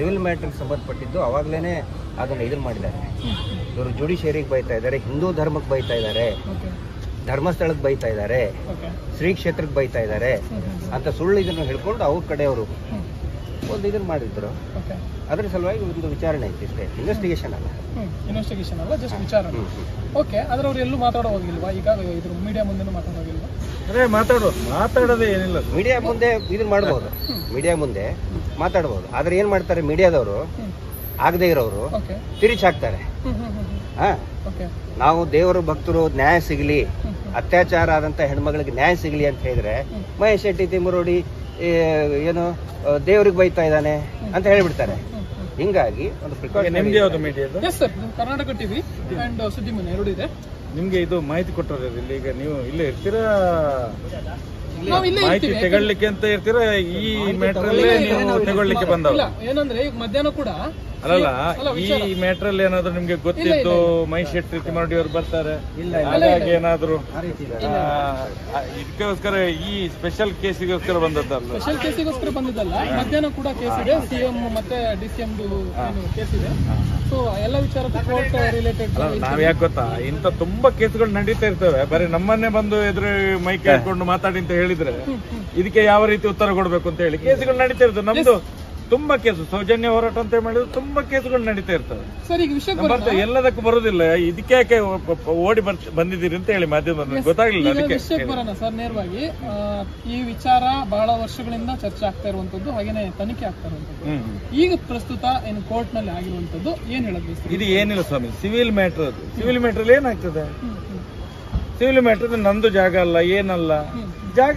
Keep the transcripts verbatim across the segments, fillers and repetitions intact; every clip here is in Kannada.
ಸಿವಿಲ್ ಮ್ಯಾಟ್ರಿಗೆ ಸಂಬಂಧಪಟ್ಟಿದ್ದು ಅವಾಗಲೇ ಅದನ್ನು ಇದನ್ನು ಮಾಡಿದ್ದಾರೆ. ಇವರು ಜುಡಿಷಿಯರಿಗೆ ಬೈತಾ ಇದ್ದಾರೆ, ಹಿಂದೂ ಧರ್ಮಕ್ಕೆ ಬೈತಾ ಇದ್ದಾರೆ, ಧರ್ಮಸ್ಥಳಕ್ಕೆ ಬೈತಾ ಇದ್ದಾರೆ, ಶ್ರೀ ಕ್ಷೇತ್ರಕ್ಕೆ ಬೈತಾ ಇದ್ದಾರೆ ಅಂತ ಸುಳ್ಳು ಇದನ್ನು ಹೇಳ್ಕೊಂಡು ಅವ್ರ ಕಡೆಯವರು ಒಂದು ಇದನ್ನು ಮಾಡಿದ್ರು. ಅದ್ರ ಸಲುವಾಗಿ ಒಂದು ವಿಚಾರಣೆ ಐತಿ ಇಷ್ಟೇ, ಇನ್ವೆಸ್ಟಿಗೇಷನ್ ಅಲ್ಲ. ಇನ್ವೆಸ್ಟಿಗೇಷನ್ ಅಲ್ಲ, ಜಸ್ಟ್ ವಿಚಾರಣೆ. ಓಕೆ, ಆದ್ರೆ ಅವ್ರು ಎಲ್ಲೂ ಮಾತಾಡೋ ಹೋಗಿಲ್ವಾ? ಈಗ ಇದ್ರ ಮೀಡಿಯಾ ಮುಂದೆ ಮಾತಾಡೋಗಿಲ್ವಾ? ಅದೇ ಮಾತಾಡೋ ಮಾತಾಡೋದೇ ಏನಿಲ್ಲ. ಮೀಡಿಯಾ ಮುಂದೆ ಇದನ್ನ ಮಾಡ್ಬೋದು, ಮೀಡಿಯಾ ಮುಂದೆ ಮಾತಾಡ್ಬೋದು. ಆದ್ರೆ ಏನ್ ಮಾಡ್ತಾರೆ ಮೀಡಿಯಾದವರು, ಆಗದೆ ಇರೋರು ತಿರುಚಿ ಹಾಕ್ತಾರೆ. ಹಾ, ನಾವು ದೇವರ ಭಕ್ತರು, ನ್ಯಾಯ ಸಿಗಲಿ, ಅತ್ಯಾಚಾರ ಆದಂತ ಹೆಣ್ಮಗಳಿಗೆ ನ್ಯಾಯ ಸಿಗಲಿ ಅಂತ ಹೇಳಿದ್ರೆ ಮಹೇಶ್ ಶೆಟ್ಟಿ ತಿಮ್ಮರೋಡಿ ಏನು ದೇವ್ರಿಗೆ ಬೈತಾ ಇದ್ದಾನೆ ಅಂತ ಹೇಳ್ಬಿಡ್ತಾರೆ. ಹಿಂಗಾಗಿ ಒಂದು ಪ್ರಿಕಾಷನ್. ನಿಮ್ಗೆ ಯಾವ್ದು media? Yes sir, Karnataka TV and Suddimane ಎರಡು ಇದೆ. ನಿಮ್ಗೆ ಇದು ಮಾಹಿತಿ ಕೊಟ್ಟರೆ ಇಲ್ಲಿ ಈಗ ನೀವು ಇಲ್ಲೇ ಇರ್ತೀರಾ, ನಾವು ಇಲ್ಲೇ ಮಾಹಿತಿ ತಗೊಳ್ಳಿಕ್ಕೆ ಅಂತ ಇರ್ತೀರಾ? ಈ ಮ್ಯಾಟರ್ ಅಲ್ಲೇ ನೀವು ತಗೊಳ್ಳಿಕ್ಕೆ ಬಂದವ? ಏನಂದ್ರೆ ಈಗ ಮಧ್ಯಾಹ್ನ ಕೂಡ ಅಲ್ಲಲ್ಲ, ಈ ಮ್ಯಾಟರ್ ಅಲ್ಲಿ ಏನಾದ್ರು ನಿಮ್ಗೆ ಗೊತ್ತಿದ್ದು ಮಹೇಶ್ ಶೆಟ್ಟಿ ತಿಮ್ಮರೋಡಿ ಅವ್ರು ಬರ್ತಾರೆ, ಹಾಗಾಗಿ ಏನಾದ್ರು ಇದಕ್ಕೋಸ್ಕರ ಈ ಸ್ಪೆಷಲ್ ಕೇಸಿಗೋಸ್ಕರ ಬಂದದ್ದಲ್ಲ? ಸ್ಪೆಷಲ್ ಕೇಸಿಗೋಸ್ಕರ ಬಂದದ್ದಲ್ಲ, ಮಧ್ಯಾಹ್ನ ಕೂಡ ಕೇಸ್ ಇದೆ, ಸಿಎಂ ಮತ್ತೆ ಡಿಸಿಎಂ ಕೇಸ್ ಇದೆ. ಸೊ ಎಲ್ಲ ವಿಚಾರ ಕೋರ್ಟ್ ರಿಲೇಟೆಡ್. ನಾವ್ ಯಾಕೆ ಗೊತ್ತಾ, ಇಂತ ತುಂಬಾ ಕೇಸ್ಗಳು ನಡೀತಾ ಇರ್ತವೆ. ಬರೀ ನಮ್ಮನ್ನೇ ಬಂದು ಎದುರು ಮೈಕ್ ಹಾಕೊಂಡು ಮಾತಾಡಿ ಅಂತ ಹೇಳಿದ್ರೆ ಇದಕ್ಕೆ ಯಾವ ರೀತಿ ಉತ್ತರ ಕೊಡ್ಬೇಕು ಅಂತ ಹೇಳಿ ಕೇಸ್ಗಳು ನಡೀತಾ ಇರ್ತವೆ. ನಮ್ದು ತುಂಬಾ ಕೇಸು, ಸೌಜನ್ಯ ಹೋರಾಟ ಅಂತ ಮಾಡಿದ್ರೆ ತುಂಬಾ ಕೇಸುಗಳು ನಡೀತಾ ಇರ್ತವೆ. ಎಲ್ಲದಕ್ಕೂ ಬರುದಿಲ್ಲ. ಇದಕ್ಕೆ ಯಾಕೆ ಓಡಿ ಬಂದಿದ್ದೀರಿ ಅಂತ ಹೇಳಿ ಮಾಧ್ಯಮ ಗೊತ್ತಾಗ್ಲಿಲ್ಲ. ಅದಕ್ಕೆ ಸರ್ ನೇರವಾಗಿ ಈ ವಿಚಾರ ಬಹಳ ವರ್ಷಗಳಿಂದ ಚರ್ಚೆ ಆಗ್ತಾ ಇರುವಂತದ್ದು, ಹಾಗೇನೆ ತನಿಖೆ ಆಗ್ತಾ ಇರುವಂತದ್ದು. ಈಗ ಪ್ರಸ್ತುತ ಏನು ಕೋರ್ಟ್ ನಲ್ಲಿ ಆಗಿರುವಂತದ್ದು ಏನ್ ಹೇಳಬೇಕು? ಇದು ಏನಿಲ್ಲ ಸ್ವಾಮಿ, ಸಿವಿಲ್ ಮ್ಯಾಟರ್. ಅದು ಸಿವಿಲ್ ಮ್ಯಾಟರ್ ಏನಾಗ್ತದೆ? ಸಿವಿಲ್ ಮ್ಯಾಟರ್ ನಂದು ಜಾಗ ಅಲ್ಲ, ಏನಲ್ಲ ಜಾಗ.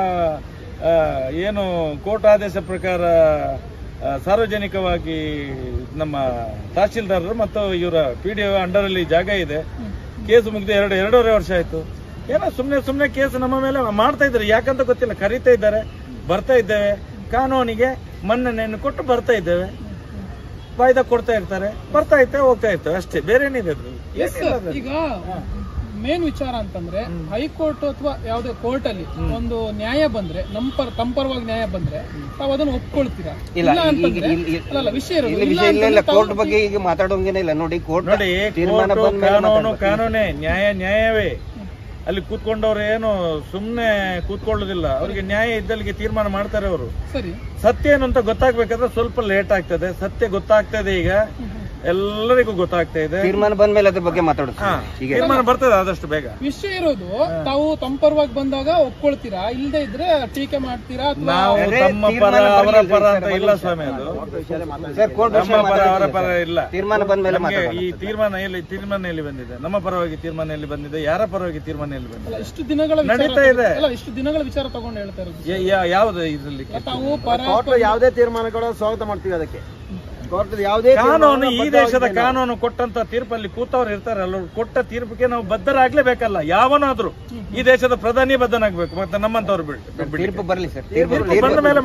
ಏನು ಕೋರ್ಟ್ ಆದೇಶ ಪ್ರಕಾರ ಸಾರ್ವಜನಿಕವಾಗಿ ನಮ್ಮ ತಹಶೀಲ್ದಾರರು ಮತ್ತು ಇವರ ಪಿ ಡಿ ಒ ಅಂಡರ್ ಅಲ್ಲಿ ಜಾಗ ಇದೆ. ಕೇಸು ಮುಗಿದು ಎರಡು ಎರಡೂವರೆ ವರ್ಷ ಆಯ್ತು. ಏನೋ ಸುಮ್ನೆ ಸುಮ್ನೆ ಕೇಸು ನಮ್ಮ ಮೇಲೆ ಮಾಡ್ತಾ ಇದ್ದಾರೆ, ಯಾಕಂತ ಗೊತ್ತಿಲ್ಲ. ಕರೀತಾ ಇದ್ದಾರೆ, ಬರ್ತಾ ಇದ್ದೇವೆ, ಕಾನೂನಿಗೆ ಮನ್ನಣೆಯನ್ನು ಕೊಟ್ಟು ಬರ್ತಾ ಇದ್ದೇವೆ, ವಾಯ್ದಾ ಕೊಡ್ತಾ ಇರ್ತಾರೆ, ಬರ್ತಾ ಇರ್ತೇವೆ, ಹೋಗ್ತಾ ಇರ್ತೇವೆ, ಅಷ್ಟೇ. ಬೇರೆ ಏನಿದೆ? ಈಗ ಮೇನ್ ವಿಚಾರ ಅಂತಂದ್ರೆ ಹೈಕೋರ್ಟ್ ಅಥವಾ ಯಾವುದೇ ಕೋರ್ಟ್ ಅಲ್ಲಿ ಒಂದು ನ್ಯಾಯ ಬಂದ್ರೆ ನಮ್ಮ ಪರ ತಮ್ಮ ಪರವಾಗಿ ನ್ಯಾಯ ಬಂದ್ರೆ ತಾವು ಅದನ್ನು ಒಪ್ಕೊಳ್ತೀರಾ? ಇಲ್ಲ ಅಂತಂದ್ರೆ ವಿಷಯ ಇರೋದು ಕೋರ್ಟ್ ಬಗ್ಗೆ ಈಗ ಮಾತಾಡೋಂಗೇನಿಲ್ಲ. ನೋಡಿ, ಕೋರ್ಟ್ ನೋಡಿ, ಕಾನೂನು ಕಾನೂನೇ, ನ್ಯಾಯ ನ್ಯಾಯವೇ. ಅಲ್ಲಿ ಕೂತ್ಕೊಂಡವ್ರು ಏನು ಸುಮ್ನೆ ಕೂತ್ಕೊಳ್ಳೋದಿಲ್ಲ. ಅವ್ರಿಗೆ ನ್ಯಾಯ ಇದ್ದಲ್ಲಿಗೆ ತೀರ್ಮಾನ ಮಾಡ್ತಾರೆ ಅವರು. ಸರಿ, ಸತ್ಯ ಏನು ಅಂತ ಗೊತ್ತಾಗ್ಬೇಕಾದ್ರೆ ಸ್ವಲ್ಪ ಲೇಟ್ ಆಗ್ತದೆ. ಸತ್ಯ ಗೊತ್ತಾಗ್ತದೆ, ಈಗ ಎಲ್ಲರಿಗೂ ಗೊತ್ತಾಗ್ತಾ ಇದೆ. ತೀರ್ಮಾನ ಬಂದ ಮೇಲೆ ಅದ್ರ ಬಗ್ಗೆ ಮಾತಾಡೋದು. ತೀರ್ಮಾನ ಬರ್ತದೆ ಆದಷ್ಟು ಬೇಗ. ವಿಷಯ ಇರೋದು ತಾವು ತಮ್ಮ ಪರವಾಗಿ ಬಂದಾಗ ಒಪ್ಕೊಳ್ತೀರಾ, ಇಲ್ಲದೆ ಇದ್ರೆ ಟೀಕೆ ಮಾಡ್ತೀರಾ? ನಾವು ತಮ್ಮ ಪರ ಅವರ ಪರ ಅಂತ ಇಲ್ಲ ಸ್ವಾಮಿ. ಅದು ನಮ್ಮ ಪರ ಅವರ ಪರ ಇಲ್ಲ. ತೀರ್ಮಾನ ಬಂದ ಮೇಲೆ ಈ ತೀರ್ಮಾನ ಎಲ್ಲಿ ತೀರ್ಮಾನ ಎಲ್ಲಿ ಬಂದಿದೆ? ನಮ್ಮ ಪರವಾಗಿ ತೀರ್ಮಾನ ಎಲ್ಲಿ ಬಂದಿದೆ? ಯಾರ ಪರವಾಗಿ ತೀರ್ಮಾನ ಎಲ್ಲಿ ಬಂದಿದೆ? ಇಷ್ಟು ದಿನಗಳ ನಡೀತಾ ಇದೆ. ಇಷ್ಟು ದಿನಗಳ ವಿಚಾರ ತಗೊಂಡು ಹೇಳ್ತಾ ಇರೋದು ಯಾವ್ದು ಇದ್ರಲ್ಲಿ? ತಾವು ಪರ ಯಾವುದೇ ತೀರ್ಮಾನಗಳು ಸ್ವಾಗತ ಮಾಡ್ತೀವಿ. ಅದಕ್ಕೆ ಕಾನೂನು, ಈ ದೇಶದ ಕಾನೂನು ಕೊಟ್ಟಂತ ತೀರ್ಪಲ್ಲಿ ಕೂತವ್ರು ಇರ್ತಾರೆ, ಅಲ್ಲ, ಕೊಟ್ಟ ತೀರ್ಪಿಗೆ ನಾವು ಬದ್ಧರಾಗ್ಲೇಬೇಕಲ್ಲ. ಯಾವನಾದ್ರೂ ಈ ದೇಶದ ಪ್ರಧಾನಿ ಬದ್ಧನಾಗ್ಬೇಕು, ಮತ್ತೆ ನಮ್ಮಂತವ್ರು ತೀರ್ಪು ಬರಲಿ ಸರ್. ಬಂದ ಮೇಲೆ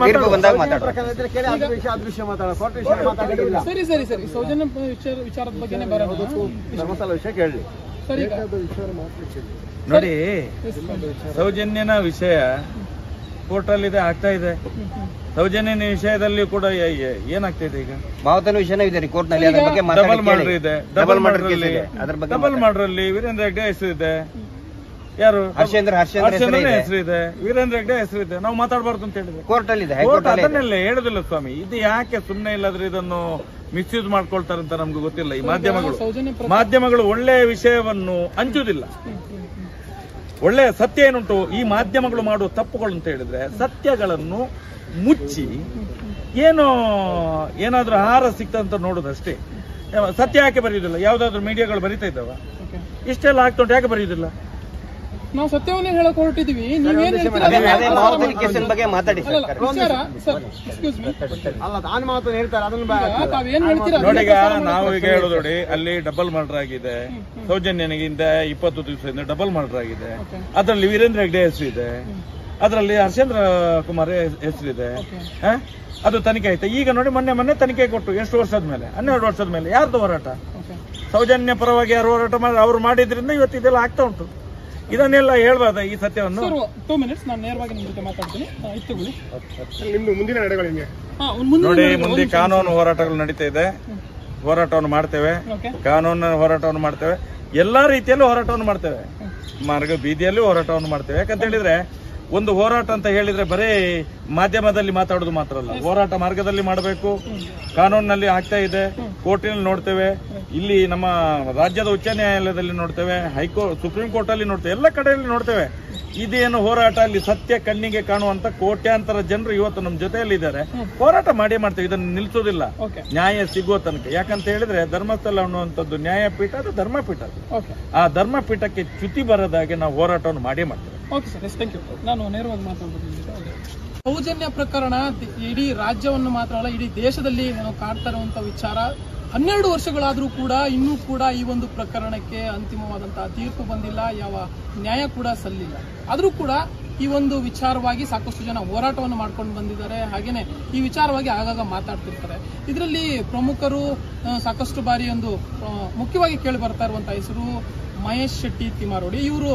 ಸರಿ ಸರಿ ಸರಿ ಸೌಜನ್ಯ ವಿಚಾರದ ಬಗ್ಗೆನೇ ಬರೋದು. ವಿಷಯ ಕೇಳಿ ನೋಡಿ, ಸೌಜನ್ಯನ ವಿಷಯ ಕೋರ್ಟಲ್ಲಿದೆ, ಆಗ್ತಾ ಇದೆ. ಸೌಜನ್ಯನ ವಿಷಯದಲ್ಲಿ ಕೂಡ ಏನಾಗ್ತಾ ಇದೆ? ಈಗ ಮಾವತನ ವಿಷಯನೂ ಇದೆ ಕೋರ್ಟ್ ನಲ್ಲಿ. ಡಬಲ್ ಮರ್ಡರ್ ಇದೆ, ಡಬಲ್ ಮರ್ಡರ್ ಅಲ್ಲಿ ಡಬಲ್ ಮರ್ಡರ್ ಅಲ್ಲಿ ವೀರೇಂದ್ರ ಹೆಗ್ಡೆ ಹೆಸರು ಇದೆ. ಯಾರು? ಹರ್ಷೇಂದ್ರ ಹರ್ಷೇಂದ್ರ ಹೆಸರು ಇದೆ, ವೀರೇಂದ್ರ ಹೆಗ್ಡೆ ಹೆಸರು ಇದೆ. ನಾವು ಮಾತಾಡಬಾರ್ದು ಅಂತ ಹೇಳಿದ್ರೆ ಕೋರ್ಟ್ ಅಲ್ಲಿ ಅದನ್ನೆಲ್ಲ ಹೇಳುದಿಲ್ಲ ಸ್ವಾಮಿ. ಇದು ಯಾಕೆ ಸುಮ್ಮನೆ ಇಲ್ಲದ್ರೆ ಇದನ್ನು ಮಿಸ್ಯೂಸ್ ಮಾಡ್ಕೊಳ್ತಾರಂತ ನಮ್ಗೆ ಗೊತ್ತಿಲ್ಲ. ಈ ಮಾಧ್ಯಮಗಳು ಮಾಧ್ಯಮಗಳು ಒಳ್ಳೆಯ ವಿಷಯವನ್ನು ಹಂಚುವುದಿಲ್ಲ. ಒಳ್ಳೆಯ ಸತ್ಯ ಏನುಂಟು, ಈ ಮಾಧ್ಯಮಗಳು ಮಾಡುವ ತಪ್ಪುಗಳು ಅಂತ ಹೇಳಿದ್ರೆ ಸತ್ಯಗಳನ್ನು ಮುಚ್ಚಿ ಏನು ಏನಾದ್ರೂ ಆಹಾರ ಸಿಕ್ತಂತ ನೋಡೋದಷ್ಟೇ. ಸತ್ಯ ಯಾಕೆ ಬರೆಯುವುದಿಲ್ಲ? ಯಾವ್ದಾದ್ರು ಮೀಡಿಯಾಗಳು ಬರೀತಾ ಇದ್ದಾವ? ಇಷ್ಟೆಲ್ಲ ಆಗ್ತುಂಟು, ಯಾಕೆ ಬರೆಯುವುದಿಲ್ಲ? ನಾವು ಸತ್ಯವನ್ನೇ ಹೇಳಕ್ ಹೊರಟಿದೀವಿ. ನೋಡಿ, ಈಗ ನಾವು ಈಗ ಹೇಳೋದು ನೋಡಿ, ಅಲ್ಲಿ ಡಬಲ್ ಮರ್ಡರ್ ಆಗಿದೆ. ಸೌಜನ್ಯನಿಗಿಂತ ಇಪ್ಪತ್ತು ದಿವಸದಿಂದ ಡಬಲ್ ಮರ್ಡರ್ ಆಗಿದೆ. ಅದರಲ್ಲಿ ವೀರೇಂದ್ರ ಹೆಗ್ಡೆ ಹೆಸರು ಇದೆ, ಅದರಲ್ಲಿ ಹರ್ಷೇಂದ್ರ ಕುಮಾರ್ ಹೆಸರಿದೆ. ಅದು ತನಿಖೆ ಆಯ್ತು. ಈಗ ನೋಡಿ, ಮೊನ್ನೆ ಮೊನ್ನೆ ತನಿಖೆ ಕೊಟ್ಟು ಎಷ್ಟು ವರ್ಷದ ಮೇಲೆ? ಹನ್ನೆರಡು ವರ್ಷದ ಮೇಲೆ. ಯಾರ್ದು ಹೋರಾಟ? ಸೌಜನ್ಯ ಪರವಾಗಿ ಯಾರು ಹೋರಾಟ ಮಾಡಿ ಅವ್ರು ಮಾಡಿದ್ರಿಂದ ಇವತ್ತು ಇದೆಲ್ಲ ಆಗ್ತಾ ಉಂಟು. ಇದನ್ನೆಲ್ಲ ಹೇಳ್ಬಾರ್ದ ಈ ಸತ್ಯವನ್ನು? ಸರ್ ಟೂ ಮಿನಿಟ್ಸ್ ನಾನು ನೇರವಾಗಿ ನಿಮ್ಮ ಜೊತೆ ಮಾತಾಡ್ತೀನಿ. ಇತ್ತುಕೊಳ್ಳಿ. ನಿಮ್ದು ಮುಂದಿನ ನಡೆಗಳು ಹಿಂಗೆ ನೋಡಿ, ಮುಂದೆ ಕಾನೂನು ಹೋರಾಟಗಳು ನಡೀತಾ ಇದೆ. ಹೋರಾಟವನ್ನು ಮಾಡ್ತೇವೆ, ಕಾನೂನು ಹೋರಾಟವನ್ನು ಮಾಡ್ತೇವೆ, ಎಲ್ಲಾ ರೀತಿಯಲ್ಲೂ ಹೋರಾಟವನ್ನು ಮಾಡ್ತೇವೆ. ಮಾರ್ಗ ಬೀದಿಯಲ್ಲೂ ಹೋರಾಟವನ್ನು ಮಾಡ್ತೇವೆ. ಯಾಕಂತ ಹೇಳಿದ್ರೆ ಒಂದು ಹೋರಾಟ ಅಂತ ಹೇಳಿದ್ರೆ ಬರೀ ಮಾಧ್ಯಮದಲ್ಲಿ ಮಾತಾಡೋದು ಮಾತ್ರ ಅಲ್ಲ, ಹೋರಾಟ ಮಾರ್ಗದಲ್ಲಿ ಮಾಡಬೇಕು. ಕಾನೂನಿನಲ್ಲಿ ಆಗ್ತಾ ಇದೆ, ಕೋರ್ಟಿನಲ್ಲಿ ನೋಡ್ತೇವೆ, ಇಲ್ಲಿ ನಮ್ಮ ರಾಜ್ಯದ ಉಚ್ಚ ನ್ಯಾಯಾಲಯದಲ್ಲಿ ನೋಡ್ತೇವೆ, ಹೈಕೋರ್ಟ್ ಸುಪ್ರೀಂ ಕೋರ್ಟ್ ಅಲ್ಲಿ ನೋಡ್ತೇವೆ, ಎಲ್ಲ ಕಡೆಯಲ್ಲಿ ನೋಡ್ತೇವೆ. ಇದೇನು ಹೋರಾಟ ಅಲ್ಲಿ ಸತ್ಯ ಕಣ್ಣಿಗೆ ಕಾಣುವಂತ ಕೋಟ್ಯಾಂತರ ಜನರು ಇವತ್ತು ನಮ್ಮ ಜೊತೆಯಲ್ಲಿ ಇದ್ದಾರೆ. ಹೋರಾಟ ಮಾಡೇ ಮಾಡ್ತೇವೆ, ಇದನ್ನು ನಿಲ್ಸೋದಿಲ್ಲ ನ್ಯಾಯ ಸಿಗುವ ತನಕ. ಯಾಕಂತ ಹೇಳಿದ್ರೆ ಧರ್ಮಸ್ಥಳ ಅನ್ನುವಂಥದ್ದು ನ್ಯಾಯಪೀಠ, ಅದು ಧರ್ಮಪೀಠ. ಆ ಧರ್ಮಪೀಠಕ್ಕೆ ಚ್ಯುತಿ ಬರದಾಗೆ ನಾವು ಹೋರಾಟವನ್ನು ಮಾಡೇ ಮಾಡ್ತೇವೆ. Okay sir, yes thank you. ನಾನು ನೇರವಾಗಿ ಮಾತಾಡ್ಬೋದು. ಸೌಜನ್ಯ ಪ್ರಕರಣ ಇಡೀ ರಾಜ್ಯವನ್ನು ಮಾತ್ರ ಅಲ್ಲ, ಇಡೀ ದೇಶದಲ್ಲಿ ನಾವು ಕಾಡ್ತಾ ಇರುವಂತ ವಿಚಾರ. ಹನ್ನೆರಡು ವರ್ಷಗಳಾದರೂ ಕೂಡ ಇನ್ನೂ ಕೂಡ ಈ ಒಂದು ಪ್ರಕರಣಕ್ಕೆ ಅಂತಿಮವಾದಂತಹ ತೀರ್ಪು ಬಂದಿಲ್ಲ, ಯಾವ ನ್ಯಾಯ ಕೂಡ ಸಲ್ಲಿಲ್ಲ. ಆದರೂ ಕೂಡ ಈ ಒಂದು ವಿಚಾರವಾಗಿ ಸಾಕಷ್ಟು ಜನ ಹೋರಾಟವನ್ನು ಮಾಡ್ಕೊಂಡು ಬಂದಿದ್ದಾರೆ. ಹಾಗೇನೆ ಈ ವಿಚಾರವಾಗಿ ಆಗಾಗ ಮಾತಾಡ್ತಿರ್ತಾರೆ. ಇದರಲ್ಲಿ ಪ್ರಮುಖರು ಸಾಕಷ್ಟು ಬಾರಿ ಒಂದು ಮುಖ್ಯವಾಗಿ ಕೇಳಿ ಬರ್ತಾ ಇರುವಂತಹ ಹೆಸರು ಮಹೇಶ್ ಶೆಟ್ಟಿ ತಿಮ್ಮಾರೋಡಿ. ಇವರು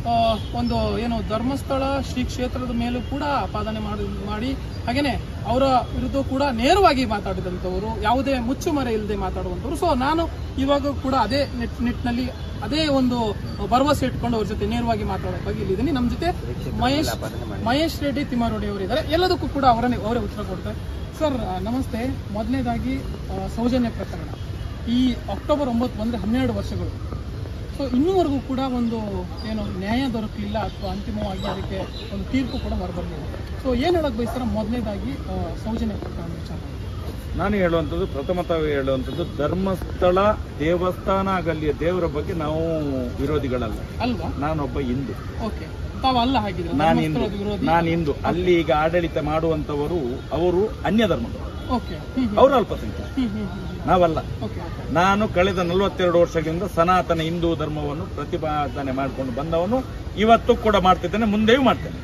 ಒಂದು ಏನು ಧರ್ಮಸ್ಥಳ ಶ್ರೀ ಕ್ಷೇತ್ರದ ಮೇಲೂ ಕೂಡ ಆಪಾದನೆ ಮಾಡಿ ಮಾಡಿ ಹಾಗೇನೆ ಅವರ ವಿರುದ್ಧ ಕೂಡ ನೇರವಾಗಿ ಮಾತಾಡಿದಂಥವರು, ಯಾವುದೇ ಮುಚ್ಚುಮರೆ ಇಲ್ಲದೆ ಮಾತಾಡುವಂಥವ್ರು. ಸೊ ನಾನು ಇವಾಗ ಕೂಡ ಅದೇ ನಿಟ್ಟಿನಲ್ಲಿ ಅದೇ ಒಂದು ಭರವಸೆ ಇಟ್ಕೊಂಡು ಅವ್ರ ಜೊತೆ ನೇರವಾಗಿ ಮಾತಾಡೋಕ್ಕಾಗಿ ಇಲ್ಲಿದ್ದೀನಿ. ನಮ್ಮ ಜೊತೆ ಮಹೇಶ್ ಮಹೇಶ್ ರೆಡ್ಡಿ ತಿಮ್ಮಾರೋಡಿ ಅವರಿದ್ದಾರೆ. ಎಲ್ಲದಕ್ಕೂ ಕೂಡ ಅವರನ್ನೇ ಅವರೇ ಉತ್ತರ ಕೊಡ್ತಾರೆ. ಸರ್ ನಮಸ್ತೆ. ಮೊದಲನೇದಾಗಿ ಸೌಜನ್ಯ ಪ್ರಕರಣ ಈ ಅಕ್ಟೋಬರ್ ಒಂಬತ್ತು ಬಂದ್ರೆ ಹನ್ನೆರಡು ವರ್ಷಗಳು. ಸೊ ಇನ್ನೂವರೆಗೂ ಕೂಡ ಒಂದು ಏನು ನ್ಯಾಯ ದೊರಕಲಿಲ್ಲ ಅಥವಾ ಅಂತಿಮವಾಗಿ ಅದಕ್ಕೆ ಒಂದು ತೀರ್ಪು ಕೂಡ ಹೊರಬರಲಿಲ್ಲ. ಸೊ ಏನ್ ಹೇಳಕ್ ಬಯಸ್ತಾರ? ಮೊದಲನೇದಾಗಿ ಸೌಜನ್ಯ ಪ್ರಕರಣ ವಿಚಾರ ನಾನು ಹೇಳುವಂಥದ್ದು, ಪ್ರಥಮತವಾಗಿ ಹೇಳುವಂಥದ್ದು, ಧರ್ಮಸ್ಥಳ ದೇವಸ್ಥಾನ ಆಗಲಿಯ ದೇವರ ಬಗ್ಗೆ ನಾವು ವಿರೋಧಿಗಳಲ್ಲ ಅಲ್ವಾ? ನಾನೊಬ್ಬ ಹಿಂದೂ. ಓಕೆ, ತಾವಲ್ಲ ಹಾಗಿದ್ರೆ ನಾನು ಹಿಂದೂ ನಾನು ಹಿಂದೂ ಅಲ್ಲಿ ಈಗ ಆಡಳಿತ ಮಾಡುವಂತವರು ಅವರು ಅನ್ಯ ಧರ್ಮಗಳು, ಅವರು ಅಲ್ಪಸಂಖ್ಯಾತ, ನಾವಲ್ಲ. ನಾನು ಕಳೆದ ನಲವತ್ತೆರಡು ವರ್ಷಗಳಿಂದ ಸನಾತನ ಹಿಂದೂ ಧರ್ಮವನ್ನು ಪ್ರತಿಪಾದನೆ ಮಾಡಿಕೊಂಡು ಬಂದವನು. ಇವತ್ತು ಕೂಡ ಮಾಡ್ತಿದ್ದೇನೆ, ಮುಂದೆಯೂ ಮಾಡ್ತೇನೆ,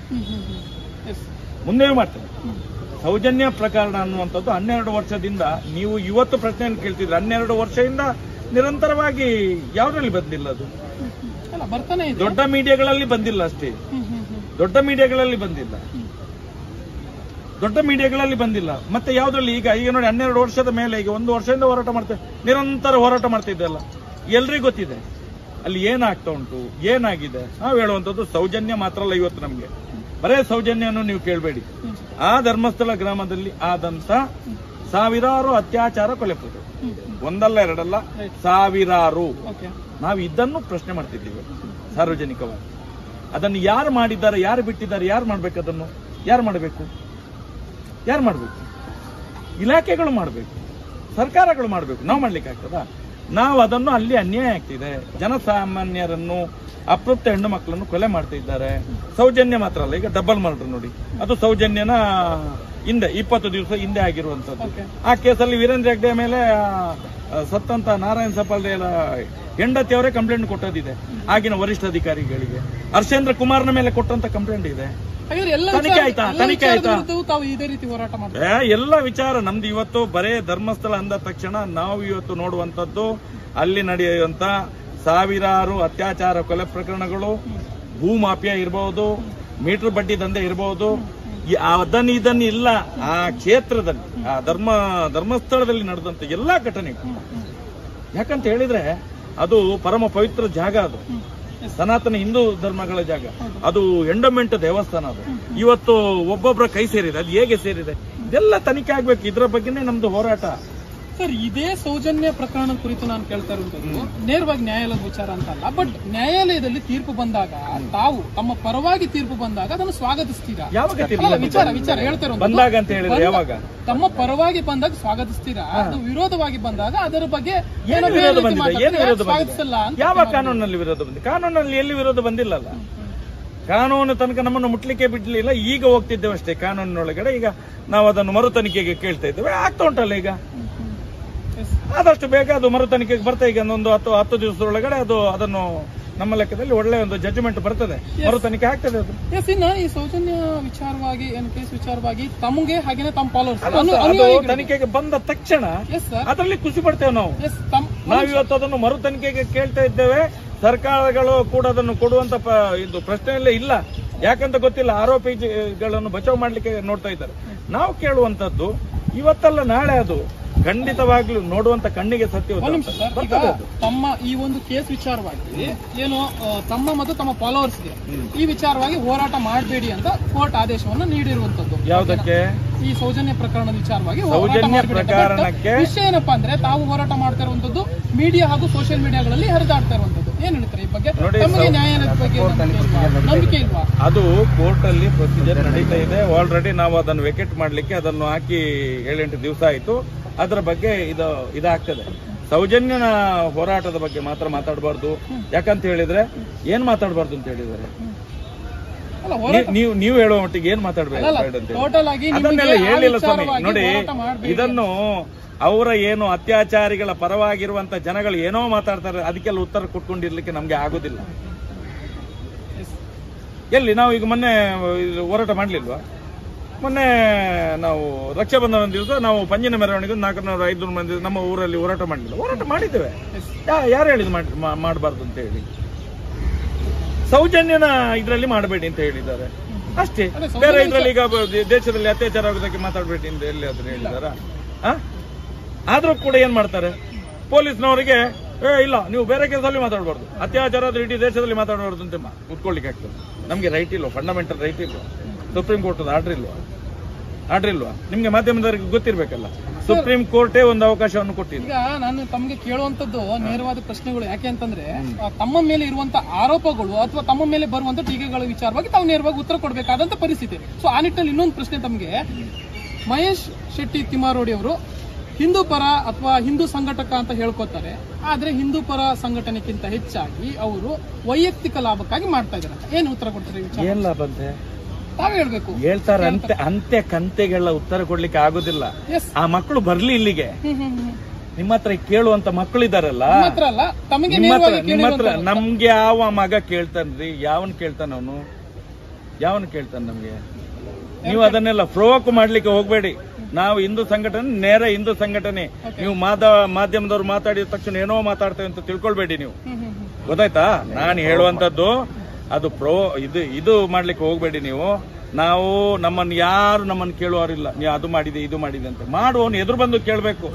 ಮುಂದೆಯೂ ಮಾಡ್ತೇನೆ. ಸೌಜನ್ಯ ಪ್ರಕರಣ ಅನ್ನುವಂಥದ್ದು ಹನ್ನೆರಡು ವರ್ಷದಿಂದ, ನೀವು ಇವತ್ತು ಪ್ರಶ್ನೆಯನ್ನು ಕೇಳ್ತಿದ್ರೆ, ಹನ್ನೆರಡು ವರ್ಷದಿಂದ ನಿರಂತರವಾಗಿ ಯಾವುದ್ರಲ್ಲಿ ಬಂದಿಲ್ಲ, ಅದು ದೊಡ್ಡ ಮೀಡಿಯಾಗಳಲ್ಲಿ ಬಂದಿಲ್ಲ ಅಷ್ಟೇ, ದೊಡ್ಡ ಮೀಡಿಯಾಗಳಲ್ಲಿ ಬಂದಿಲ್ಲ ದೊಡ್ಡ ಮೀಡಿಯಾಗಳಲ್ಲಿ ಬಂದಿಲ್ಲ ಮತ್ತೆ ಯಾವುದ್ರಲ್ಲಿ ಈಗ ಈಗ ನೋಡಿ ಹನ್ನೆರಡು ವರ್ಷದ ಮೇಲೆ ಈಗ ಒಂದು ವರ್ಷದಿಂದ ಹೋರಾಟ ಮಾಡ್ತೇವೆ, ನಿರಂತರ ಹೋರಾಟ ಮಾಡ್ತಿದ್ದೆಲ್ಲ ಎಲ್ರಿಗೂ ಗೊತ್ತಿದೆ ಅಲ್ಲಿ ಏನಾಗ್ತಾ ಉಂಟು, ಏನಾಗಿದೆ. ನಾವು ಹೇಳುವಂಥದ್ದು ಸೌಜನ್ಯ ಮಾತ್ರ ಅಲ್ಲ. ಇವತ್ತು ನಮಗೆ ಬರೇ ಸೌಜನ್ಯವನ್ನು ನೀವು ಕೇಳಬೇಡಿ. ಆ ಧರ್ಮಸ್ಥಳ ಗ್ರಾಮದಲ್ಲಿ ಆದಂತ ಸಾವಿರಾರು ಅತ್ಯಾಚಾರ ಕೊಲೆ ಪ್ರಕರಣ, ಒಂದಲ್ಲ ಎರಡಲ್ಲ, ಸಾವಿರಾರು. ನಾವು ಇದನ್ನು ಪ್ರಶ್ನೆ ಮಾಡ್ತಿದ್ದೀವಿ ಸಾರ್ವಜನಿಕವಾಗಿ. ಅದನ್ನು ಯಾರು ಮಾಡಿದ್ದಾರೆ, ಯಾರು ಬಿಟ್ಟಿದ್ದಾರೆ, ಯಾರು ಮಾಡ್ಬೇಕು, ಅದನ್ನು ಯಾರು ಮಾಡಬೇಕು, ಯಾರು ಮಾಡಬೇಕು? ಇಲಾಖೆಗಳು ಮಾಡಬೇಕು, ಸರ್ಕಾರಗಳು ಮಾಡಬೇಕು. ನಾವು ಮಾಡ್ಲಿಕ್ಕೆ ಆಗ್ತದ? ನಾವು ಅದನ್ನು ಅಲ್ಲಿ ಅನ್ಯಾಯ ಆಗ್ತಿದೆ. ಜನಸಾಮಾನ್ಯರನ್ನು, ಅತೃಪ್ತ ಹೆಣ್ಣು ಮಕ್ಕಳನ್ನು ಕೊಲೆ ಮಾಡ್ತಾ ಇದ್ದಾರೆ. ಸೌಜನ್ಯ ಮಾತ್ರ ಅಲ್ಲ, ಈಗ ಡಬಲ್ ಮರ್ಡರ್ ನೋಡಿ, ಅದು ಸೌಜನ್ಯನ ಹಿಂದೆ ಇಪ್ಪತ್ತು ದಿವಸ ಹಿಂದೆ ಆಗಿರುವಂತದ್ದು. ಆ ಕೇಸಲ್ಲಿ ವೀರೇಂದ್ರ ಹೆಗ್ಡೆ ಮೇಲೆ ಸತ್ತಂತ ನಾರಾಯಣ ಸಪಾಲ್ರೆ ಹೆಂಡತಿಯವರೇ ಕಂಪ್ಲೇಂಟ್ ಕೊಟ್ಟದಿದೆ ಆಗಿನ ವರಿಷ್ಠ ಅಧಿಕಾರಿಗಳಿಗೆ. ಹರ್ಷೇಂದ್ರ ಕುಮಾರ್ನ ಮೇಲೆ ಕೊಟ್ಟಂತ ಕಂಪ್ಲೇಂಟ್ ಇದೆ. ತನಿಖೆ ಆಯ್ತಾ? ತನಿಖೆ ಆಯ್ತಾ? ಎಲ್ಲ ವಿಚಾರ ನಮ್ದು. ಇವತ್ತು ಬರೇ ಧರ್ಮಸ್ಥಳ ಅಂದ ತಕ್ಷಣ ನಾವು ಇವತ್ತು ನೋಡುವಂತದ್ದು ಅಲ್ಲಿ ನಡೆಯುವಂತ ಸಾವಿರಾರು ಅತ್ಯಾಚಾರ ಕೊಲೆ ಪ್ರಕರಣಗಳು, ಭೂ ಮಾಫಿಯಾ ಇರಬಹುದು, ಮೀಟರ್ ಬಡ್ಡಿ ದಂಧೆ ಇರಬಹುದು. ಅದನ್ನ ಇದನ್ನ ಇಲ್ಲ, ಆ ಕ್ಷೇತ್ರದಲ್ಲಿ, ಆ ಧರ್ಮ ಧರ್ಮಸ್ಥಳದಲ್ಲಿ ನಡೆದಂತ ಎಲ್ಲಾ ಘಟನೆಗಳು. ಯಾಕಂತ ಹೇಳಿದ್ರೆ ಅದು ಪರಮ ಪವಿತ್ರ ಜಾಗ, ಅದು ಸನಾತನ ಹಿಂದೂ ಧರ್ಮಗಳ ಜಾಗ, ಅದು ಎಂಡೋಮೆಂಟ್ ದೇವಸ್ಥಾನ. ಅದು ಇವತ್ತು ಒಬ್ಬೊಬ್ಬರ ಕೈ ಸೇರಿದೆ, ಅದು ಹೇಗೆ ಸೇರಿದೆ ಇದೆಲ್ಲ ತನಿಖೆ ಆಗ್ಬೇಕು. ಇದ್ರ ಬಗ್ಗೆನೇ ನಮ್ದು ಹೋರಾಟ. ಸರ್, ಇದೇ ಸೌಜನ್ಯ ಪ್ರಕರಣ ಕುರಿತು ನಾನು ಕೇಳ್ತಾ ಇರುವಂತದ್ದು ನೇರವಾಗಿ ನ್ಯಾಯಾಲಯದ ವಿಚಾರ ಅಂತ ಅಲ್ಲ, ಬಟ್ ನ್ಯಾಯಾಲಯದಲ್ಲಿ ತೀರ್ಪು ಬಂದಾಗ ತಾವು ತಮ್ಮ ಪರವಾಗಿ ತೀರ್ಪು ಬಂದಾಗ ಅದನ್ನು ಸ್ವಾಗತಿಸ್ತೀರಾ? ವಿಚಾರ ವಿಚಾರ ಹೇಳ್ತಾ ಬಂದಾಗ ಅಂತ ಹೇಳಿದ್ರೆ ಯಾವಾಗ? ತಮ್ಮ ಪರವಾಗಿ ಬಂದಾಗ ಸ್ವಾಗತಿಸ್ತೀರಾ? ಅದು ವಿರೋಧವಾಗಿ ಬಂದಾಗ ಅದರ ಬಗ್ಗೆ ಏನು ವಿರೋಧ ಬಂದಿದೆ? ಏನು ವಿರೋಧ ಬಂದಿಲ್ಲ? ಯಾವ ಕಾನೂನಲ್ಲಿ ವಿರೋಧ ಬಂದಿದೆ? ಕಾನೂನಲ್ಲಿ ಎಲ್ಲಿ ವಿರೋಧ ಬಂದಿಲ್ಲಲ್ಲ. ಕಾನೂನು ತನಕ ನಮ್ಮನ್ನು ಮುಟ್ಲಿಕ್ಕೆ ಬಿಡ್ಲಿಲ್ಲ. ಈಗ ಹೋಗ್ತಿದ್ದೇವೆ ಅಷ್ಟೇ ಕಾನೂನಿನೊಳಗಡೆ. ಈಗ ನಾವು ಅದನ್ನು ಮರು ತನಿಖೆಗೆ ಕೇಳ್ತಾ ಇದ್ದೇವೆ. ಆಗ್ತಾ ಉಂಟಲ್ಲ ಈಗ, ಆದಷ್ಟು ಬೇಗ ಅದು ಮರು ತನಿಖೆಗೆ ಬರ್ತಾ. ಈಗ ಒಂದು ಹತ್ತು ಹತ್ತು ದಿವಸದೊಳಗಡೆ ಅದು ಅದನ್ನು ನಮ್ಮ ಲೆಕ್ಕದಲ್ಲಿ ಒಳ್ಳೆ ಒಂದು ಜಡ್ಜ್ಮೆಂಟ್ ಬರ್ತದೆ, ಮರು ತನಿಖೆ ಆಗ್ತದೆ. ಅದು ಎಸ್, ಇನ್ನ ಈ ಸೌಜನ್ಯ ವಿಚಾರವಾಗಿ ಏನು ಕೇಸ್ ವಿಚಾರವಾಗಿ ತಮಗೆ ಹಾಗೇನೆ ತಮ್ಮ ಫಾಲೋವರ್ಸ್ ತನಿಖೆಗೆ ಬಂದ ತಕ್ಷಣ ಅದರಲ್ಲಿ ಖುಷಿ ಪಡ್ತೇವೆ ನಾವು. ನಾವಿವತ್ತು ಅದನ್ನು ಮರು ತನಿಖೆಗೆ ಕೇಳ್ತಾ ಇದ್ದೇವೆ. ಸರ್ಕಾರಗಳು ಕೂಡ ಅದನ್ನು ಕೊಡುವಂತ ಇದು ಪ್ರಶ್ನೆಯಲ್ಲೇ ಇಲ್ಲ. ಯಾಕಂತ ಗೊತ್ತಿಲ್ಲ, ಆರೋಪಿಗಳನ್ನು ಬಚಾವ್ ಮಾಡ್ಲಿಕ್ಕೆ ನೋಡ್ತಾ ಇದ್ದಾರೆ. ನಾವು ಕೇಳುವಂತದ್ದು ಇವತ್ತಲ್ಲ ನಾಳೆ ಅದು ಖಂಡಿತವಾಗ್ಲೂ ನೋಡುವಂತ ಕಣ್ಣಿಗೆ ಸತ್ಯ. ತಮ್ಮ ಈ ಒಂದು ಕೇಸ್ ವಿಚಾರವಾಗಿ ಏನು ತಮ್ಮ ಮತ್ತು ತಮ್ಮ ಫಾಲೋವರ್ಸ್ ಗೆ ಈ ವಿಚಾರವಾಗಿ ಹೋರಾಟ ಮಾಡಬೇಡಿ ಅಂತ ಕೋರ್ಟ್ ಆದೇಶವನ್ನು ನೀಡಿರುವಂತದ್ದು. ಯಾವುದಕ್ಕೆ? ಈ ಸೌಜನ್ಯ ಪ್ರಕರಣದ ವಿಚಾರವಾಗಿ ಸೌಜನ್ಯ ಪ್ರಕರಣಕ್ಕೆ ವಿಷಯ ಏನಪ್ಪಾ ಅಂದ್ರೆ ತಾವು ಹೋರಾಟ ಮಾಡ್ತಾ ಇರುವಂತದ್ದು ಮೀಡಿಯಾ ಹಾಗೂ ಸೋಷಿಯಲ್ ಮೀಡಿಯಾಗಳಲ್ಲಿ ಹರಿದಾಡ್ತಾ ಇರುವಂತದ್ದು. ಏನ್ ಹೇಳ್ತಾರೆ ಈ ಬಗ್ಗೆ? ತಮಗೆ ನ್ಯಾಯಾಲಯದ ಬಗ್ಗೆ ನಂಬಿಕೆ ಇಲ್ವಾ? ಅದು ಕೋರ್ಟ್ ಅಲ್ಲಿ ಪ್ರೊಸೀಜರ್ ನಡೀತಾ ಇದೆ. ಆಲ್ರೆಡಿ ನಾವು ಅದನ್ನು ವೆಕೆಟ್ ಮಾಡ್ಲಿಕ್ಕೆ ಅದನ್ನು ಹಾಕಿ ಏಳೆಂಟು ದಿವಸ ಆಯ್ತು. ಅದರ ಬಗ್ಗೆ ಇದು ಇದಾಗ್ತದೆ. ಸೌಜನ್ಯನ ಹೋರಾಟದ ಬಗ್ಗೆ ಮಾತ್ರ ಮಾತಾಡಬಾರ್ದು. ಯಾಕಂತ ಹೇಳಿದ್ರೆ ಏನ್ ಮಾತಾಡಬಾರ್ದು ಅಂತ ಹೇಳಿದ್ದಾರೆ ನೀವು ನೀವು ಹೇಳುವ ಮಟ್ಟಿಗೆ ಏನ್ ಮಾತಾಡ್ಬೇಕು ಅದನ್ನೆಲ್ಲ ಹೇಳಿಲ್ಲ ಸ್ವಾಮಿ. ನೋಡಿ, ಇದನ್ನು ಅವರ ಏನು ಅತ್ಯಾಚಾರಿಗಳ ಪರವಾಗಿರುವಂತ ಜನಗಳು ಏನೋ ಮಾತಾಡ್ತಾರೆ, ಅದಕ್ಕೆಲ್ಲ ಉತ್ತರ ಕೊಟ್ಕೊಂಡಿರ್ಲಿಕ್ಕೆ ನಮ್ಗೆ ಆಗೋದಿಲ್ಲ. ಎಲ್ಲಿ ನಾವು ಈಗ ಮೊನ್ನೆ ಹೋರಾಟ ಮಾಡ್ಲಿಲ್ವಾ? ಮೊನ್ನೆ ನಾವು ರಕ್ಷಾಬಂಧನ ದಿವಸ ನಾವು ಪಂಜಿನ ಮೆರವಣಿಗೆ ನಾಲ್ಕುನೂರ ಐದುನೂರು ಮಂದಿ ನಮ್ಮ ಊರಲ್ಲಿ ಹೋರಾಟ ಮಾಡಲಿಲ್ಲ. ಹೋರಾಟ ಮಾಡಿದ್ದೇವೆ. ಯಾರು ಹೇಳಿದ್ ಮಾಡಬಾರ್ದು ಅಂತ ಹೇಳಿ? ಸೌಜನ್ಯನ ಇದರಲ್ಲಿ ಮಾಡಬೇಡಿ ಅಂತ ಹೇಳಿದ್ದಾರೆ ಅಷ್ಟೇ. ಬೇರೆ ಇದರಲ್ಲಿ ಈಗ ದೇಶದಲ್ಲಿ ಅತ್ಯಾಚಾರ ಆಗೋದಕ್ಕೆ ಮಾತಾಡಬೇಡಿ ಅಂತ ಎಲ್ಲಿ ಅದನ್ನ ಹೇಳಿದಾರ? ಆದ್ರೂ ಕೂಡ ಏನ್ ಮಾಡ್ತಾರೆ ಪೊಲೀಸ್ನವರಿಗೆ, ಏ ಇಲ್ಲ ನೀವು ಬೇರೆ ಕೇಸಲ್ಲಿ ಮಾತಾಡಬಾರ್ದು, ಅತ್ಯಾಚಾರ ಆದ್ರೆ ಇಡೀ ದೇಶದಲ್ಲಿ ಮಾತಾಡಬಾರ್ದು ಅಂತ ಕುತ್ಕೊಳ್ಳಿಕ್ಕೆ ಆಗ್ತದೆ. ನಮ್ಗೆ ರೈಟ್ ಇಲ್ವಾ? ಫಂಡಮೆಂಟಲ್ ರೈಟ್ ಇಲ್ವಾ? ಸುಪ್ರೀಂ ಕೋರ್ಟ್ ಆರ್ಡರ್ ಇಲ್ವಾ? ಆರ್ಡರ್ ಇಲ್ವಾ? ನಿಮ್ಗೆ ಮಾಧ್ಯಮದವರಿಗೆ ಗೊತ್ತಿರ್ಬೇಕಲ್ಲ. ಸುಪ್ರೀಂ ಕೋರ್ಟೇ ಒಂದು ಅವಕಾಶವನ್ನು ಕೊಟ್ಟಿದೆ. ಈಗ ನಾನು ತಮಗೆ ಕೇಳುವಂತದ್ದು ನೇರವಾದ ಪ್ರಶ್ನೆಗಳು. ಯಾಕೆ ಅಂತಂದ್ರೆ ತಮ್ಮ ಮೇಲೆ ಇರುವಂತ ಆರೋಪಗಳು ಅಥವಾ ತಮ್ಮ ಮೇಲೆ ಬರುವಂತ ಟೀಕೆಗಳ ವಿಚಾರವಾಗಿ ತಾವು ನೇರವಾಗಿ ಉತ್ತರ ಕೊಡಬೇಕಾದಂತ ಪರಿಸ್ಥಿತಿ. ಸೊ ಆ ನಿಟ್ಟಿನಲ್ಲಿ ಇನ್ನೊಂದು ಪ್ರಶ್ನೆ ತಮಗೆ. ಮಹೇಶ್ ಶೆಟ್ಟಿ ತಿಮ್ಮಾರೋಡಿ ಅವರು ಹಿಂದೂ ಪರ ಅಥವಾ ಹಿಂದೂ ಸಂಘಟಕ ಅಂತ ಹೇಳ್ಕೊತಾರೆ. ಆದ್ರೆ ಹಿಂದೂ ಪರ ಸಂಘಟನೆಗಿಂತ ಹೆಚ್ಚಾಗಿ ಅವರು ವೈಯಕ್ತಿಕ ಲಾಭಕ್ಕಾಗಿ ಮಾಡ್ತಾ ಇದ್ದಾರೆ. ಏನು ಉತ್ತರ ಕೊಡ್ತಾರೆ? ಏನ್ ಲಾಭ ಅಂತೆ ತಾವೇ ಹೇಳ್ಬೇಕು. ಹೇಳ್ತಾರೆ ಅಂತೆ ಅಂತೆ ಕಂತೆಗೆಲ್ಲ ಉತ್ತರ ಕೊಡ್ಲಿಕ್ಕೆ ಆಗೋದಿಲ್ಲ. ಆ ಮಕ್ಕಳು ಬರ್ಲಿ ಇಲ್ಲಿಗೆ. ನಿಮ್ಮ ಹತ್ರ ಕೇಳುವಂತ ಮಕ್ಕಳು ಇದಾರಲ್ಲ, ನಿಮ್ಮ ಹತ್ರ ನಮ್ಗೆ ಯಾವ ಮಗ ಕೇಳ್ತಾನ್ರಿ? ಯಾವನ್ ಕೇಳ್ತಾನ? ಅವನು ಯಾವನ್ ಕೇಳ್ತಾನ ನಮ್ಗೆ? ನೀವು ಅದನ್ನೆಲ್ಲ ಫ್ರೋಕ್ ಮಾಡ್ಲಿಕ್ಕೆ ಹೋಗ್ಬೇಡಿ. ನಾವು ಹಿಂದೂ ಸಂಘಟನೆ, ನೇರ ಹಿಂದೂ ಸಂಘಟನೆ. ನೀವು ಮಾಧ್ಯಮದವ್ರು ಮಾತಾಡಿದ ತಕ್ಷಣ ಏನೋ ಮಾತಾಡ್ತೇವೆ ಅಂತ ತಿಳ್ಕೊಳ್ಬೇಡಿ ನೀವು. ಗೊತ್ತಾಯ್ತಾ? ನಾನು ಹೇಳುವಂತದ್ದು ಅದು ಪ್ರೋ ಇದು ಇದು ಮಾಡ್ಲಿಕ್ಕೆ ಹೋಗ್ಬೇಡಿ ನೀವು. ನಾವು ನಮ್ಮನ್ನು ಯಾರು ನಮ್ಮನ್ನು ಕೇಳುವವರಿಲ್ಲ. ನೀವು ಅದು ಮಾಡಿದೆ ಇದು ಮಾಡಿದೆ ಅಂತ ಮಾಡುವವನು ಎದುರು ಬಂದು ಕೇಳಬೇಕು.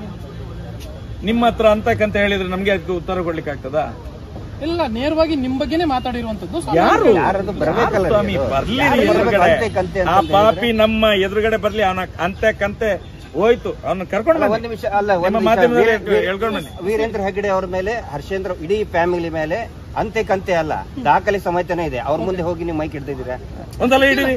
ನಿಮ್ಮ ಹತ್ರ ಅಂತಕ್ಕಂತ ಹೇಳಿದ್ರೆ ನಮ್ಗೆ ಅದಕ್ಕೆ ಉತ್ತರ ಕೊಡ್ಲಿಕ್ಕೆ ಆಗ್ತದಾ? ಇಲ್ಲ, ನೇರವಾಗಿ ನಿಮ್ ಬಗ್ಗೆನೇ ಮಾತಾಡಿರುವಂತದ್ದು. ಯಾರು ಸ್ವಾಮಿ ಬರ್ಲಿ ಎದುರುಗಡೆ? ಆ ಪಾಪಿ ನಮ್ಮ ಎದುರುಗಡೆ ಬರ್ಲಿ. ಅವನ ಅಂತೆ ಕಂತೆ ಹೋಯ್ತು, ಅವನ್ನ ಕರ್ಕೊಂಡು ಒಂದ್ ನಿಮಿಷ ಅಲ್ಲ ಮಾಧ್ಯಮದಲ್ಲಿ ವೀರೇಂದ್ರ ಹೆಗ್ಗಡೆ ಅವ್ರ ಮೇಲೆ, ಹರ್ಷೇಂದ್ರ ಇಡೀ ಫ್ಯಾಮಿಲಿ ಮೇಲೆ ಅಂತೆ ಕಂತೆ ಅಲ್ಲ, ದಾಖಲೆ ಸಮೇತನೇ ಇದೆ. ಅವ್ರ ಮುಂದೆ ಹೋಗಿ ನೀವು ಮೈಕ್ ಹಿಡ್ದಿದ್ದೀರಾ? ಒಂದಲ್ಲ ಹಿಡೀರಿ.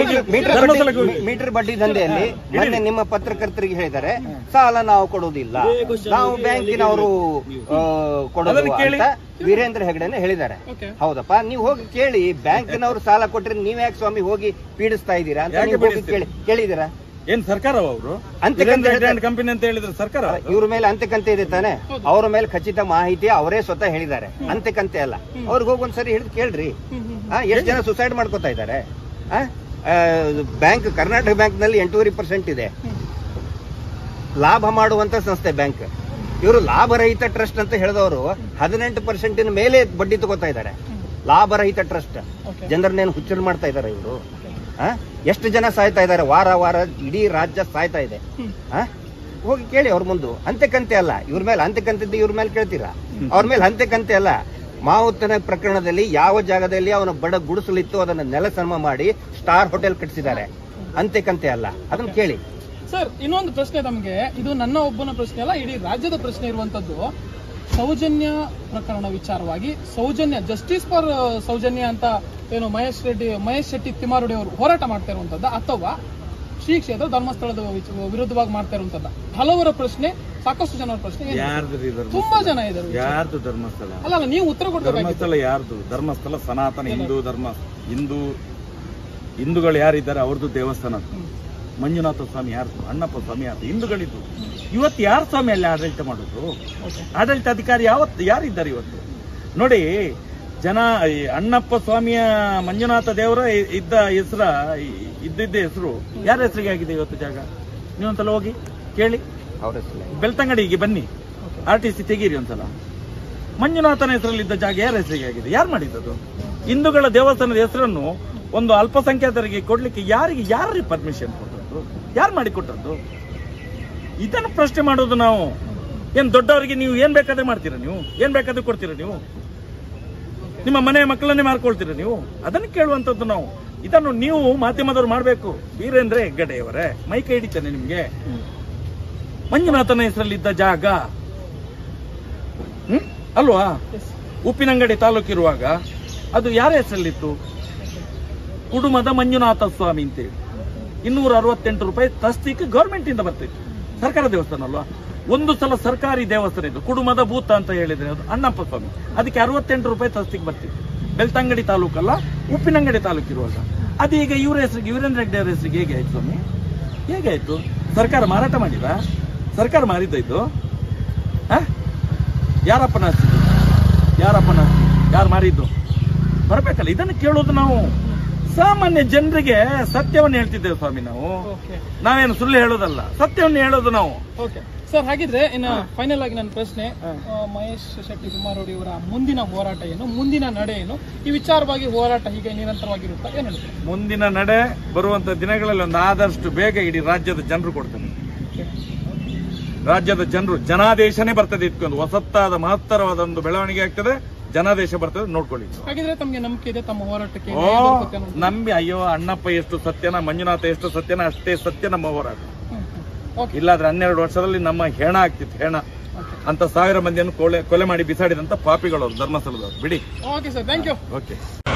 ಮೀಟರ್ ಬಡ್ಡಿ ದಂಧೆಯಲ್ಲಿ ಮೊನ್ನೆ ನಿಮ್ಮ ಪತ್ರಕರ್ತರಿಗೆ ಹೇಳಿದ್ದಾರೆ, ಸಾಲ ನಾವು ಕೊಡುವುದಿಲ್ಲ, ನಾವು ಬ್ಯಾಂಕಿನವರು ಕೊಡೋದು ಅಂತ ವೀರೇಂದ್ರ ಹೆಗ್ಗಡೆನೆ ಹೇಳಿದ್ದಾರೆ. ಹೌದಪ್ಪ, ನೀವು ಹೋಗಿ ಕೇಳಿ, ಬ್ಯಾಂಕಿನವರು ಸಾಲ ಕೊಟ್ರೆ ನೀವ್ ಯಾಕೆ ಸ್ವಾಮಿ ಹೋಗಿ ಪೀಡಿಸ್ತಾ ಇದ್ದೀರಾ ಅಂತ ಕೇಳಿದ್ದೀರಾ? ಏನ್ ಸರ್ಕಾರ ಅವರು ಕಂಪನಿ ಅಂತ ಹೇಳಿದ್ರೆ ಸರ್ಕಾರ ಇವ್ರ ಮೇಲೆ ಅಂತೆಕಂತೆ ಇದೆ ತಾನೆ? ಅವ್ರ ಮೇಲೆ ಖಚಿತ ಮಾಹಿತಿ ಅವರೇ ಸ್ವತಃ ಹೇಳಿದ್ದಾರೆ. ಅಂತೆಕಂತೆ ಅಲ್ಲ. ಅವ್ರಿಗೆ ಹೋಗಿ ಒಂದ್ಸರಿ ಹಿಡಿದು ಕೇಳ್ರಿ. ಎಷ್ಟು ಜನ ಸುಸೈಡ್ ಮಾಡ್ಕೋತಾ ಇದ್ದಾರೆ? ಬ್ಯಾಂಕ್, ಕರ್ನಾಟಕ ಬ್ಯಾಂಕ್ ನಲ್ಲಿ ಎಂಟೂವರೆ ಪರ್ಸೆಂಟ್ ಇದೆ. ಲಾಭ ಮಾಡುವಂತ ಸಂಸ್ಥೆ ಬ್ಯಾಂಕ್. ಇವರು ಲಾಭರಹಿತ ಟ್ರಸ್ಟ್ ಅಂತ ಹೇಳಿದವರು ಹದಿನೆಂಟು ಪರ್ಸೆಂಟಿನ ಮೇಲೆ ಬಡ್ಡಿ ತಗೋತಾ ಇದ್ದಾರೆ. ಲಾಭರಹಿತ ಟ್ರಸ್ಟ್. ಜನರನ್ನೇನು ಹುಚ್ಚರು ಮಾಡ್ತಾ ಇದ್ದಾರೆ ಇವರು? ಎಷ್ಟು ಜನ ಸಾಯ್ತಾ ಇದ್ದಾರೆ? ವಾರ ವಾರ ಇಡೀ ರಾಜ್ಯ ಸಾಯ್ತಾ ಇದೆ. ಹೋಗಿ ಕೇಳಿ ಅವ್ರ ಮುಂದೆ. ಅಂತೆಕಂತೆ ಅಲ್ಲ ಇವ್ರ ಮೇಲೆ. ಅಂತೆಕಂತಿದ್ದು ಇವ್ರ ಮೇಲೆ ಕೇಳ್ತೀರಾ? ಅವ್ರ ಮೇಲೆ ಅಂತೆಕಂತೆ ಅಲ್ಲ. ಮಾವುತನ ಪ್ರಕರಣದಲ್ಲಿ ಯಾವ ಜಾಗದಲ್ಲಿ ಅವನ ಬಡ ಗುಡಿಸಲಿತ್ತು ಅದನ್ನ ನೆಲಸಮ ಮಾಡಿ ಸ್ಟಾರ್ ಹೋಟೆಲ್ ಕಟ್ಟಿಸಿದ್ದಾರೆ. ಅಂತೆಕಂತೆ ಅಲ್ಲ, ಅದನ್ನ ಕೇಳಿ. ಸರ್, ಇನ್ನೊಂದು ಪ್ರಶ್ನೆ ತಮಗೆ. ಇದು ನನ್ನ ಒಬ್ಬನ ಪ್ರಶ್ನೆ ಅಲ್ಲ, ಇಡೀ ರಾಜ್ಯದ ಪ್ರಶ್ನೆ ಇರುವಂತದ್ದು. ಸೌಜನ್ಯ ಪ್ರಕರಣ ವಿಚಾರವಾಗಿ ಸೌಜನ್ಯ ಜಸ್ಟಿಸ್ ಫಾರ್ ಸೌಜನ್ಯ ಅಂತ ಏನು ಮಹೇಶ್ ರೆಡ್ಡಿ ಮಹೇಶ್ ಶೆಟ್ಟಿ ತಿಮ್ಮಾರೋಡಿ ಅವರು ಹೋರಾಟ ಮಾಡ್ತಾ ಇರುವಂತದ್ದು, ಅಥವಾ ಶ್ರೀ ಕ್ಷೇತ್ರ ಧರ್ಮಸ್ಥಳದ ವಿರುದ್ಧವಾಗಿ ಮಾಡ್ತಾ ಇರುವಂತದ್ದು? ಹಲವರ ಪ್ರಶ್ನೆ, ಸಾಕಷ್ಟು ಜನರ ಪ್ರಶ್ನೆ. ತುಂಬಾ ಜನ ಇದ್ದಾರೆ. ಯಾರ್ದು ಧರ್ಮಸ್ಥಳ? ಅಲ್ಲ, ನೀವು ಉತ್ತರ ಕೊಡ್ಬೇಕು. ಧರ್ಮಸ್ಥಳ ಯಾರ್ದು? ಧರ್ಮಸ್ಥಳ ಸನಾತನ ಹಿಂದೂ ಧರ್ಮ. ಹಿಂದೂ ಹಿಂದೂಗಳು ಯಾರಿದ್ದಾರೆ ಅವ್ರದ್ದು ದೇವಸ್ಥಾನ. ಮಂಜುನಾಥ ಸ್ವಾಮಿ ಯಾರ್ದು? ಅಣ್ಣಪ್ಪ ಸ್ವಾಮಿ ಯಾರ್ದು? ಹಿಂದೂಗಳಿದ್ದು. ಇವತ್ತು ಯಾರು ಸ್ವಾಮಿ ಅಲ್ಲಿ ಆಡಳಿತ ಮಾಡೋದು? ಆಡಳಿತ ಅಧಿಕಾರಿ ಯಾವತ್ತು ಯಾರಿದ್ದಾರೆ ಇವತ್ತು? ನೋಡಿ, ಜನ ಅಣ್ಣಪ್ಪ ಸ್ವಾಮಿಯ ಮಂಜುನಾಥ ದೇವರ ಇದ್ದ ಹೆಸರ ಇದ್ದಿದ್ದ ಹೆಸರು ಯಾರ ಹೆಸರಿಗೆ ಆಗಿದೆ ಇವತ್ತು ಜಾಗ? ನೀವೊಂದ್ಸಲ ಹೋಗಿ ಕೇಳಿ. ಬೆಳ್ತಂಗಡಿಗೆ ಬನ್ನಿ, ಆರ್ ಟಿ ಸಿ ತೆಗೀರಿ ಒಂದ್ಸಲ. ಮಂಜುನಾಥನ ಹೆಸರಲ್ಲಿದ್ದ ಜಾಗ ಯಾರ ಹೆಸರಿಗೆ ಆಗಿದೆ? ಯಾರು ಮಾಡಿದ್ದದು? ಹಿಂದೂಗಳ ದೇವಸ್ಥಾನದ ಹೆಸರನ್ನು ಒಂದು ಅಲ್ಪಸಂಖ್ಯಾತರಿಗೆ ಕೊಡ್ಲಿಕ್ಕೆ ಯಾರಿಗೆ ಯಾರಿಗೆ ಪರ್ಮಿಷನ್ ಕೊಟ್ಟದ್ದು? ಯಾರು ಮಾಡಿ ಕೊಟ್ಟದ್ದು? ಇದನ್ನು ಪ್ರಶ್ನೆ ಮಾಡೋದು ನಾವು. ಏನ್ ದೊಡ್ಡವರಿಗೆ ನೀವು ಏನ್ ಬೇಕಾದ್ರೆ ಮಾಡ್ತೀರಾ? ನೀವು ಏನ್ ಬೇಕಾದ್ರೆ ಕೊಡ್ತೀರಾ? ನೀವು ನಿಮ್ಮ ಮನೆ ಮಕ್ಕಳನ್ನೇ ಮಾರ್ಕೊಳ್ತೀರಾ? ನೀವು ಅದನ್ನು ಕೇಳುವಂತದ್ದು ನಾವು. ಇದನ್ನು ನೀವು ಮಾಧ್ಯಮದವ್ರು ಮಾಡಬೇಕು. ವೀರೇಂದ್ರ ಹೆಗ್ಗಡೆಯವರೇ, ಮೈಕ ಹಿಡಿತಾನೆ ನಿಮ್ಗೆ. ಮಂಜುನಾಥನ ಹೆಸರಲ್ಲಿದ್ದ ಜಾಗ ಹ್ಮ್ ಅಲ್ವಾ? ಉಪ್ಪಿನಂಗಡಿ ತಾಲೂಕಿರುವಾಗ ಅದು ಯಾರ ಹೆಸರಲ್ಲಿತ್ತು? ಕುಡುಮದ ಮಂಜುನಾಥ ಸ್ವಾಮಿ ಅಂತೇಳಿ ಇನ್ನೂರ ಅರವತ್ತೆಂಟು ರೂಪಾಯಿ ತಸ್ತಿಗೆ ಗೌರ್ಮೆಂಟ್ ಇಂದ ಬರ್ತಿತ್ತು. ಸರ್ಕಾರ ದೇವಸ್ಥಾನ ಅಲ್ವಾ? ಒಂದು ಸಲ ಸರ್ಕಾರಿ ದೇವಸ್ಥಾನ ಇದು. ಕುಡುಮದ ಭೂತ ಅಂತ ಹೇಳಿದ್ರೆ ಅದು ಅಣ್ಣಪ್ಪ ಸ್ವಾಮಿ, ಅದಕ್ಕೆ ಅರವತ್ತೆಂಟು ರೂಪಾಯಿ ತಸ್ತಿಗೆ ಬರ್ತಿತ್ತು. ಬೆಳ್ತಂಗಡಿ ತಾಲೂಕಲ್ಲ, ಉಪ್ಪಿನಂಗಡಿ ತಾಲೂಕಿರುವಾಗ. ಅದೀಗ ಇವರ ಹೆಸರಿಗೆ, ವೀರೇಂದ್ರ ಹೆಗ್ಗಡೆ ಅವರ ಹೆಸರಿಗೆ ಹೇಗೆ ಆಯ್ತು ಸ್ವಾಮಿ? ಹೇಗೆ ಆಯ್ತು? ಸರ್ಕಾರ ಮಾರಾಟ ಮಾಡಿದ? ಸರ್ಕಾರ ಮಾರಿದ್ದ ಇದು? ಯಾರಪ್ಪನ ಆಸ್ತಿ? ಯಾರಪ್ಪನ ಆಸ್ತಿ? ಯಾರು ಮಾರಿದ್ದು? ಬರ್ಬೇಕಲ್ಲ, ಇದನ್ನು ಕೇಳೋದು ನಾವು. ಸಾಮಾನ್ಯ ಜನರಿಗೆ ಸತ್ಯವನ್ನು ಹೇಳ್ತಿದ್ದೇವೆ ಸ್ವಾಮಿ ನಾವು. ನಾವೇನು ಸುಳ್ಳು ಹೇಳೋದಲ್ಲ, ಸತ್ಯವನ್ನು ಹೇಳೋದು ನಾವು. ಓಕೆ ಸರ್, ಹಾಗಿದ್ರೆ ಇನ್ನು ಫೈನಲ್ ಆಗಿ ನನ್ನ ಪ್ರಶ್ನೆ, ಮಹೇಶ್ ಶೆಟ್ಟಿ ಕುಮಾರವ್ಡಿ ಅವರ ಮುಂದಿನ ಹೋರಾಟ ಏನು, ಮುಂದಿನ ನಡೆ ಏನು? ಈ ವಿಚಾರವಾಗಿ ಹೋರಾಟ ಹೀಗೆ ನಿರಂತರವಾಗಿರುತ್ತಾ ಏನು ಹೇಳ್ತೀವಿ? ಮುಂದಿನ ನಡೆ ಬರುವಂತ ದಿನಗಳಲ್ಲಿ ಒಂದು ಆದಷ್ಟು ಬೇಗ ಇಡೀ ರಾಜ್ಯದ ಜನರು ಕೊಡ್ತಾರೆ. ರಾಜ್ಯದ ಜನರು ಜನಾದೇಶನೇ ಬರ್ತದೆ. ಇಟ್ಕೊಂಡು ಹೊಸತ್ತಾದ ಮಹತ್ತರವಾದ ಒಂದು ಬೆಳವಣಿಗೆ ಆಗ್ತದೆ, ಜನಾದೇಶ ಬರ್ತದೆ, ನೋಡ್ಕೊಳ್ಳಿ. ಹಾಗಿದ್ರೆ ತಮಗೆ ನಂಬಿಕೆ ಇದೆ ತಮ್ಮ ಹೋರಾಟಕ್ಕೆ? ಓ ನಂಬಿ, ಅಯ್ಯೋ ಅಣ್ಣಪ್ಪ ಎಷ್ಟು ಸತ್ಯನ, ಮಂಜುನಾಥ ಎಷ್ಟು ಸತ್ಯನ, ಅಷ್ಟೇ ಸತ್ಯ ನಮ್ಮ ಹೋರಾಟ. ಇಲ್ಲಾದ್ರೆ ಹನ್ನೆರಡು ವರ್ಷದಲ್ಲಿ ನಮ್ಮ ಹೆಣ ಆಗ್ತಿತ್ತು, ಹೆಣ ಅಂತ ಸಾವಿರ ಮಂದಿಯನ್ನು ಕೊಲೆ ಕೊಲೆ ಮಾಡಿ ಬಿಸಾಡಿದಂತ ಪಾಪಿಗಳು ಧರ್ಮಸ್ಥಳದವರು. ಬಿಡಿ. Okay sir, thank you. Okay.